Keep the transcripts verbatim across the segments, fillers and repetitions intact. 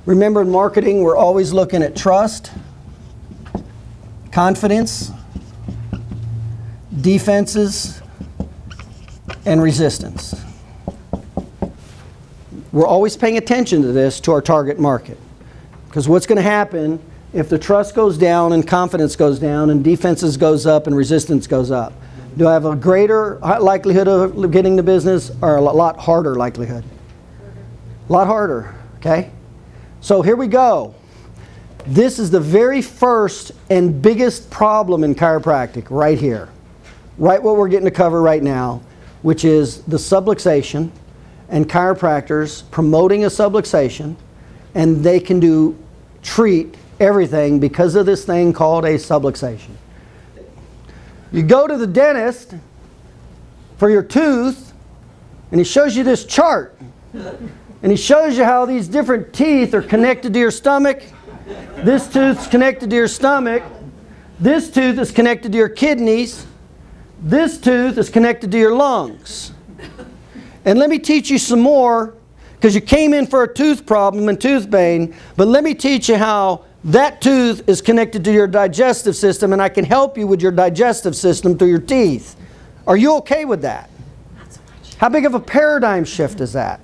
Remember, in marketing, we're always looking at trust, confidence, defenses, and resistance. We're always paying attention to this, to our target market. Because what's going to happen if the trust goes down and confidence goes down and defenses goes up and resistance goes up? Do I have a greater likelihood of getting the business or a lot harder likelihood? A lot harder, okay? So here we go. This is the very first and biggest problem in chiropractic right here. Right what we're getting to cover right now, which is the subluxation and chiropractors promoting a subluxation, and they can do treat everything because of this thing called a subluxation. You go to the dentist for your tooth, and he shows you this chart. And he shows you how these different teeth are connected to your stomach. This tooth's connected to your stomach. This tooth is connected to your kidneys. This tooth is connected to your lungs. And let me teach you some more, because you came in for a tooth problem and tooth pain, but let me teach you how that tooth is connected to your digestive system, and I can help you with your digestive system through your teeth. Are you okay with that? Not so much. How big of a paradigm shift is that?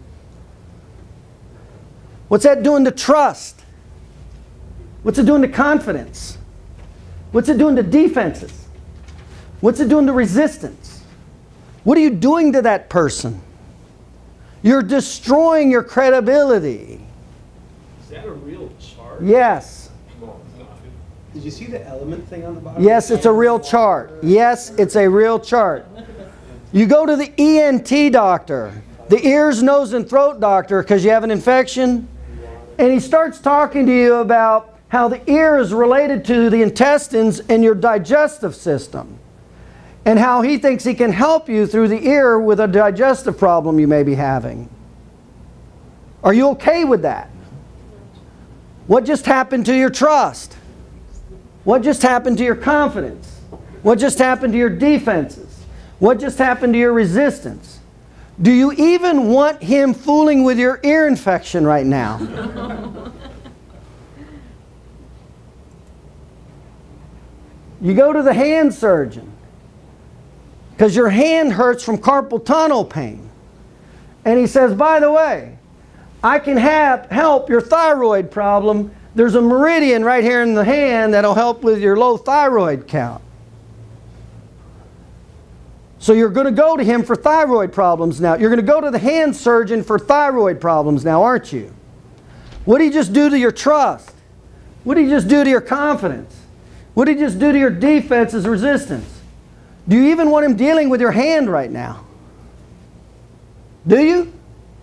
What's that doing to trust? What's it doing to confidence? What's it doing to defenses? What's it doing to resistance? What are you doing to that person? You're destroying your credibility. Is that a real chart? Yes. Did you see the element thing on the bottom? Yes, it's a real chart. Yes, it's a real chart. You go to the E N T doctor, the ears, nose, and throat doctor, because you have an infection, and he starts talking to you about how the ear is related to the intestines and your digestive system, and how he thinks he can help you through the ear with a digestive problem you may be having. Are you okay with that? What just happened to your trust? What just happened to your confidence? What just happened to your defenses? What just happened to your resistance? Do you even want him fooling with your ear infection right now? You go to the hand surgeon because your hand hurts from carpal tunnel pain. And he says, by the way, I can have, help your thyroid problem. There's a meridian right here in the hand that'll help with your low thyroid count. So you're going to go to him for thyroid problems now. You're going to go to the hand surgeon for thyroid problems now, aren't you? What did he just do to your trust? What did he just do to your confidence? What did he just do to your defenses, resistance? Do you even want him dealing with your hand right now? Do you?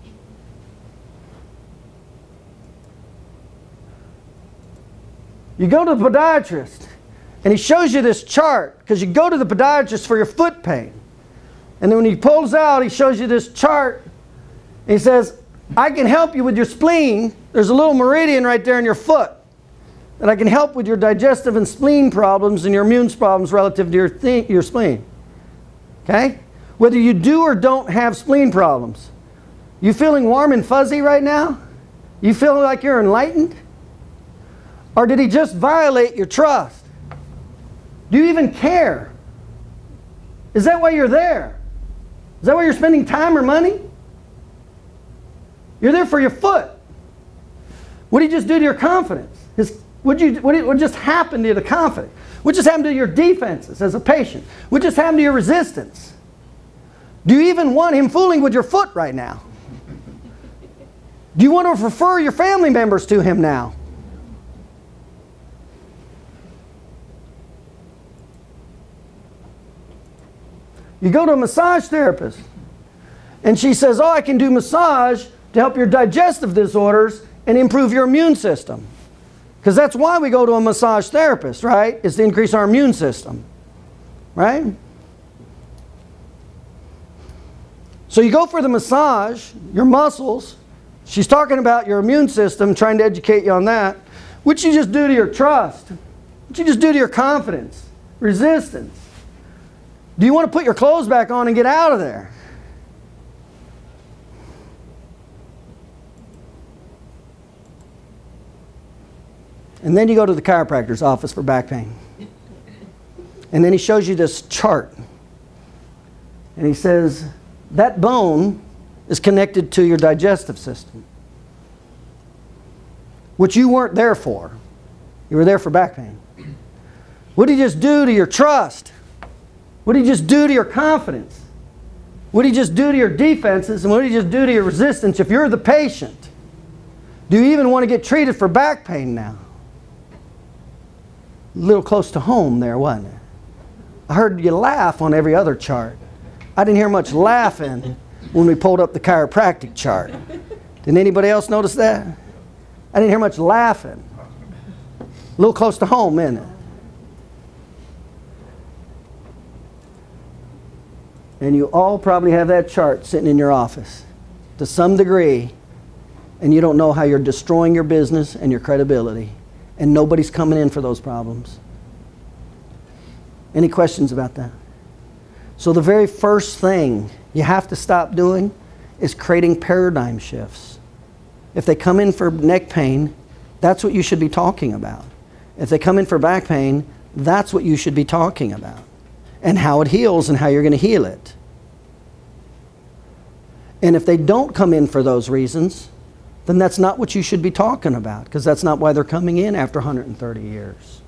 You go to the podiatrist, and he shows you this chart, because you go to the podiatrist for your foot pain. And then when he pulls out, he shows you this chart. And he says, I can help you with your spleen. There's a little meridian right there in your foot that I can help with your digestive and spleen problems and your immune problems relative to your, th your spleen. Okay? Whether you do or don't have spleen problems. You feeling warm and fuzzy right now? You feeling like you're enlightened? Or did he just violate your trust? Do you even care? Is that why you're there? Is that why you're spending time or money? You're there for your foot. What did he just do to your confidence? His, what'd you, what, did, what just happened to the confidence? What just happened to your defenses as a patient? What just happened to your resistance? Do you even want him fooling with your foot right now? Do you want to refer your family members to him now? You go to a massage therapist, and she says, oh, I can do massage to help your digestive disorders and improve your immune system. Because that's why we go to a massage therapist, right? Is to increase our immune system, right? So you go for the massage, your muscles. She's talking about your immune system, trying to educate you on that. What'd you just do to your trust? What'd you just do to your confidence, resistance? Do you want to put your clothes back on and get out of there? And then you go to the chiropractor's office for back pain. And then he shows you this chart. And he says, that bone is connected to your digestive system, which you weren't there for. You were there for back pain. What did he just do to your trust? What did he just do to your confidence? What did he just do to your defenses? And what did he just do to your resistance if you're the patient? Do you even want to get treated for back pain now? A little close to home there, wasn't it? I heard you laugh on every other chart. I didn't hear much laughing when we pulled up the chiropractic chart. Did anybody else notice that? I didn't hear much laughing. A little close to home, isn't it? And you all probably have that chart sitting in your office to some degree, and you don't know how you're destroying your business and your credibility, and nobody's coming in for those problems. Any questions about that? So the very first thing you have to stop doing is creating paradigm shifts. If they come in for neck pain, that's what you should be talking about. If they come in for back pain, that's what you should be talking about. And how it heals and how you're going to heal it. And if they don't come in for those reasons, then that's not what you should be talking about, because that's not why they're coming in after one hundred thirty years.